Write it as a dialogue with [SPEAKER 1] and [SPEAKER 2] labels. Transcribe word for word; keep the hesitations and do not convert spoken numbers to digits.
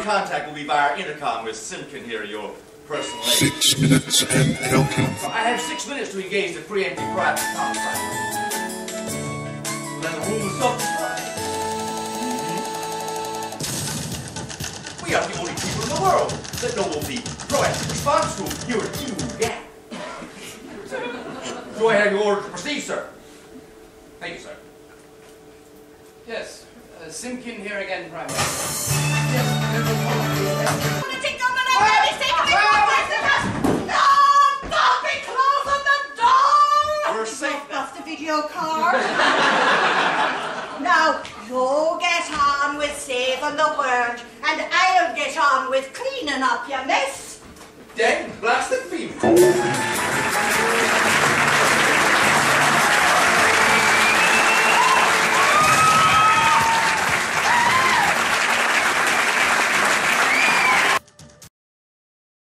[SPEAKER 1] contact will be via intercom with Simpkin here, your personal aide.
[SPEAKER 2] Six minutes and counting.
[SPEAKER 1] So I have six minutes to engage the preemptive private contract. Then the room will self-destruct. We are the only people in the world that know of the proactive response group here at Q Gap. Do I have your order to proceed, sir? Thank you, sir.
[SPEAKER 3] Yes, uh, Simpkin here again, Prime Minister.
[SPEAKER 4] Yes, lunatic government and ladies, take a big No! Don't be closing the door!
[SPEAKER 1] We're safe now.
[SPEAKER 4] Off the video card. Now, you get on with saving the world, and I'll get on with cleaning up your mess.
[SPEAKER 1] Dead plastic fever.